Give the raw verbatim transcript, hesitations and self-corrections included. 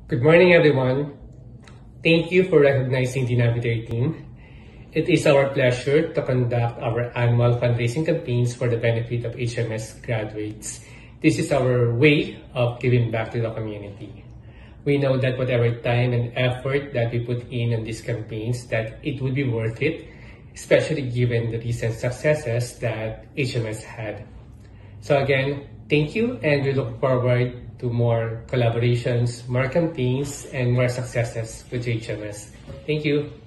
Good morning, everyone. Thank you for recognizing the Navigator team. It is our pleasure to conduct our annual fundraising campaigns for the benefit of H M S graduates. This is our way of giving back to the community. We know that whatever time and effort that we put in on these campaigns, that it would be worth it, especially given the recent successes that H M S had. So again, thank you, and we look forward to more collaborations, more campaigns, and more successes with H M S. Thank you.